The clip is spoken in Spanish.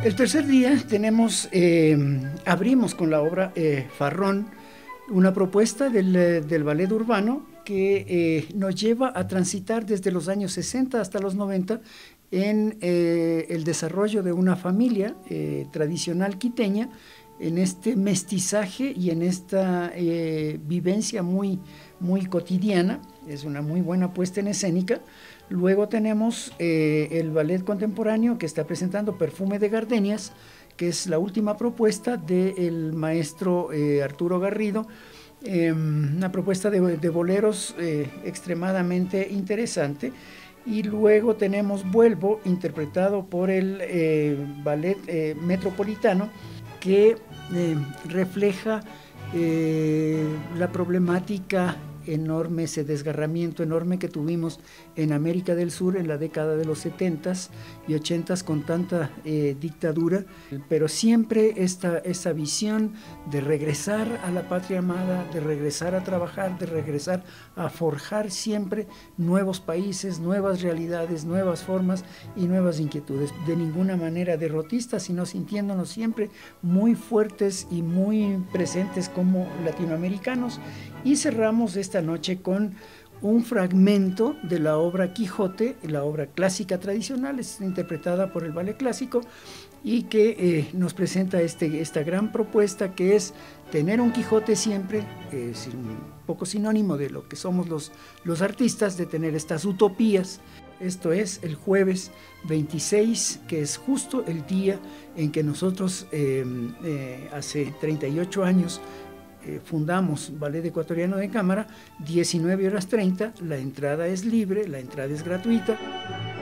El tercer día abrimos con la obra Farrón, una propuesta del ballet urbano que nos lleva a transitar desde los años 60 hasta los 90 en el desarrollo de una familia tradicional quiteña, en este mestizaje y en esta vivencia muy cotidiana. Es una muy buena puesta en escénica. Luego tenemos el ballet contemporáneo que está presentando Perfume de Gardenias, que es la última propuesta del maestro Arturo Garrido, una propuesta de boleros extremadamente interesante. Y luego tenemos Vuelvo, interpretado por el ballet metropolitano, que refleja la problemática enorme, ese desgarramiento enorme que tuvimos en América del Sur en la década de los 70s y 80s con tanta dictadura, pero siempre esa visión de regresar a la patria amada, de regresar a trabajar, de regresar a forjar siempre nuevos países, nuevas realidades, nuevas formas y nuevas inquietudes. De ninguna manera derrotistas, sino sintiéndonos siempre muy fuertes y muy presentes como latinoamericanos. Y cerramos esta noche con un fragmento de la obra Quijote, la obra clásica tradicional, es interpretada por el ballet clásico y que nos presenta esta gran propuesta, que es tener un Quijote siempre, es un poco sinónimo de lo que somos los artistas, de tener estas utopías. Esto es el jueves 26, que es justo el día en que nosotros hace 38 años fundamos Ballet Ecuatoriano de Cámara, 19:30, la entrada es libre, la entrada es gratuita.